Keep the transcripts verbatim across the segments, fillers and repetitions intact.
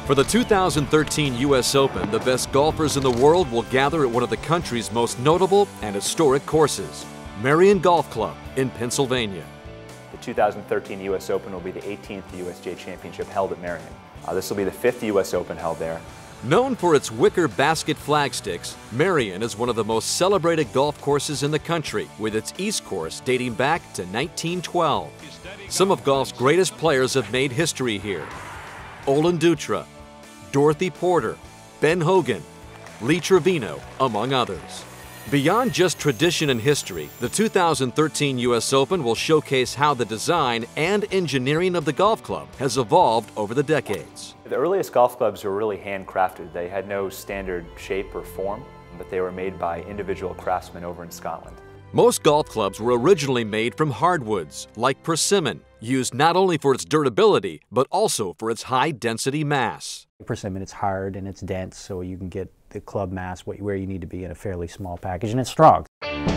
For the two thousand thirteen U S Open, the best golfers in the world will gather at one of the country's most notable and historic courses, Merion Golf Club in Pennsylvania. The two thousand thirteen U S Open will be the eighteenth U S G A Championship held at Merion. Uh, this will be the fifth U S Open held there. Known for its wicker basket flagsticks, Merion is one of the most celebrated golf courses in the country, with its East Course dating back to nineteen twelve. Some of golf's greatest players have made history here. Olin Dutra, Dorothy Porter, Ben Hogan, Lee Trevino, among others. Beyond just tradition and history, the two thousand thirteen U S Open will showcase how the design and engineering of the golf club has evolved over the decades. The earliest golf clubs were really handcrafted. They had no standard shape or form, but they were made by individual craftsmen over in Scotland. Most golf clubs were originally made from hardwoods, like persimmon, used not only for its durability, but also for its high-density mass. Persimmon, it's hard and it's dense, so you can get the club mass where you need to be in a fairly small package, and it's strong.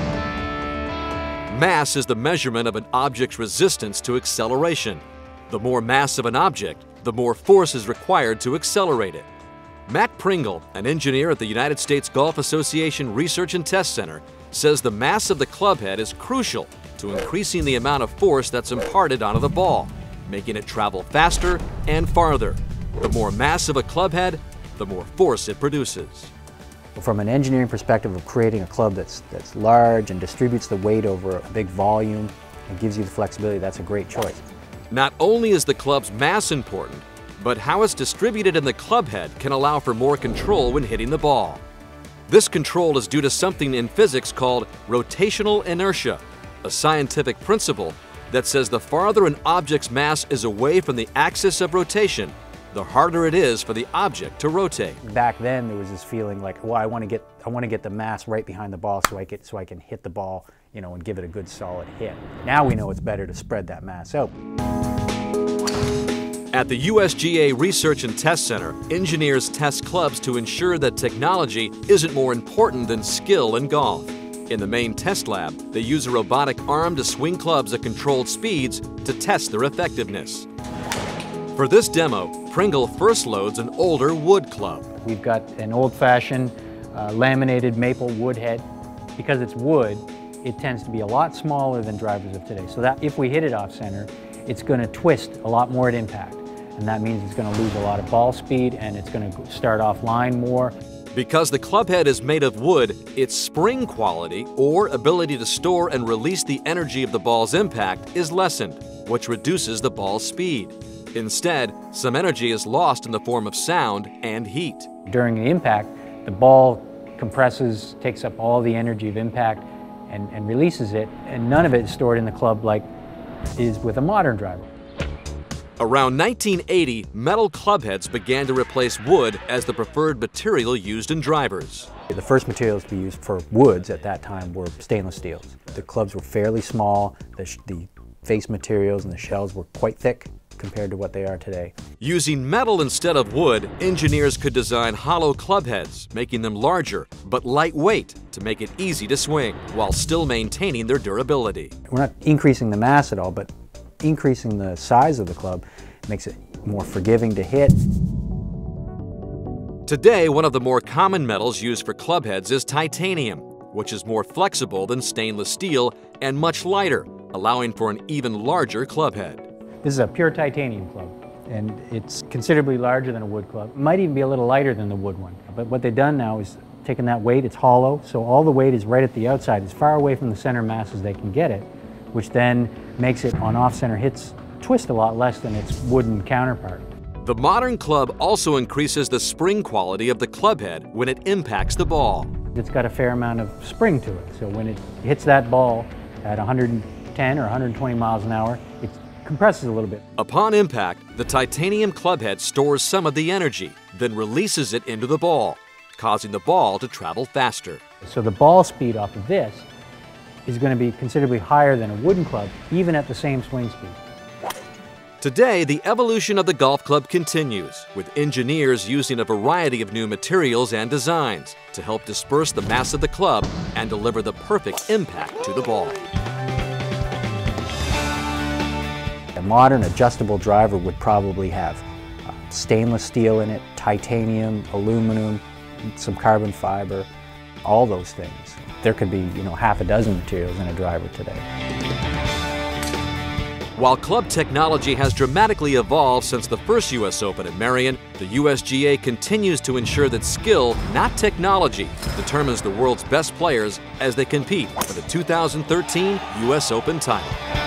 Mass is the measurement of an object's resistance to acceleration. The more mass of an object, the more force is required to accelerate it. Matt Pringle, an engineer at the United States Golf Association Research and Test Center, says the mass of the club head is crucial to increasing the amount of force that's imparted onto the ball, making it travel faster and farther. The more mass of a club head, the more force it produces. From an engineering perspective of creating a club that's, that's large and distributes the weight over a big volume and gives you the flexibility, that's a great choice. Not only is the club's mass important, but how it's distributed in the club head can allow for more control when hitting the ball. This control is due to something in physics called rotational inertia, a scientific principle that says the farther an object's mass is away from the axis of rotation, the harder it is for the object to rotate. Back then, there was this feeling like, well, I want to get, I want to get the mass right behind the ball so I get, so I can hit the ball, you know, and give it a good solid hit. Now we know it's better to spread that mass out. At the U S G A Research and Test Center, engineers test clubs to ensure that technology isn't more important than skill in golf. In the main test lab, they use a robotic arm to swing clubs at controlled speeds to test their effectiveness. For this demo, Pringle first loads an older wood club. We've got an old-fashioned uh, laminated maple wood head. Because it's wood, it tends to be a lot smaller than drivers of today. So that if we hit it off center, it's going to twist a lot more at impact. And that means it's going to lose a lot of ball speed and it's going to start off line more. Because the club head is made of wood, its spring quality, or ability to store and release the energy of the ball's impact, is lessened, which reduces the ball's speed. Instead, some energy is lost in the form of sound and heat. During the impact, the ball compresses, takes up all the energy of impact and, and releases it, and none of it is stored in the club like is with a modern driver. Around nineteen eighty, metal club heads began to replace wood as the preferred material used in drivers. The first materials to be used for woods at that time were stainless steels. The clubs were fairly small, the, sh the face materials and the shells were quite thick compared to what they are today. Using metal instead of wood, engineers could design hollow club heads, making them larger but lightweight to make it easy to swing, while still maintaining their durability. We're not increasing the mass at all, but increasing the size of the club makes it more forgiving to hit. Today, one of the more common metals used for club heads is titanium, which is more flexible than stainless steel and much lighter, allowing for an even larger club head. This is a pure titanium club, and it's considerably larger than a wood club. It might even be a little lighter than the wood one. But what they've done now is taken that weight, it's hollow, so all the weight is right at the outside, as far away from the center mass as they can get it, which then makes it, on off-center hits, twist a lot less than its wooden counterpart. The modern club also increases the spring quality of the club head when it impacts the ball. It's got a fair amount of spring to it, so when it hits that ball at one hundred ten or one hundred twenty miles an hour, it compresses a little bit. Upon impact, the titanium club head stores some of the energy, then releases it into the ball, causing the ball to travel faster. So the ball speed off of this is going to be considerably higher than a wooden club, even at the same swing speed. Today, the evolution of the golf club continues, with engineers using a variety of new materials and designs to help disperse the mass of the club and deliver the perfect impact to the ball. A modern adjustable driver would probably have stainless steel in it, titanium, aluminum, some carbon fiber, all those things. There could be, you know, half a dozen materials in a driver today. While club technology has dramatically evolved since the first U S Open at Merion, the U S G A continues to ensure that skill, not technology, determines the world's best players as they compete for the two thousand thirteen U S Open title.